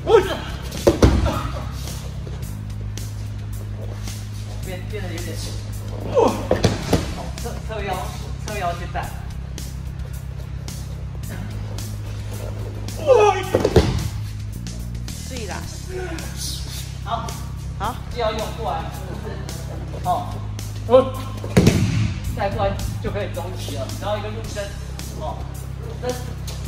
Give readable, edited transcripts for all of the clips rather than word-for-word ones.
变得有点，哦，侧腰去带。 对啦， 好， 好， 既要用过来，是哦，带过来就可以中级了，然后一个入身，哦，入身。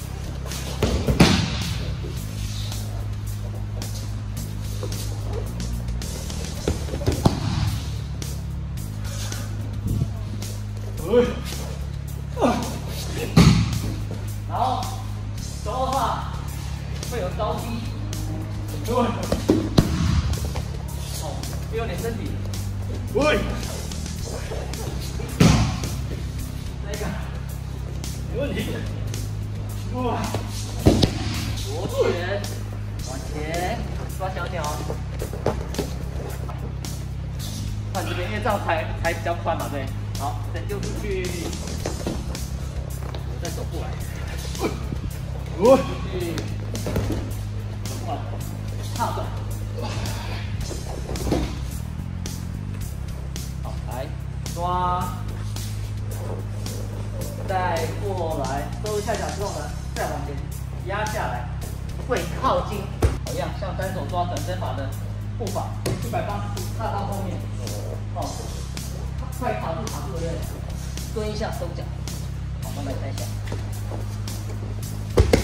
然后手的话会有高低，哦，会有点身体，这个没问题，哇，左拳往前抓小鸟，看这边，因为这样才比较宽嘛，对。好，再丢出去，再走过来，出去，哇，踏断，好，来抓，再过来，收一下脚之后呢，再往前压下来，会靠近，好一样，像单手抓转身法的步伐，180度踏到后面，哦。快卡住，对不对？蹲一下，收脚，好，慢慢抬起来。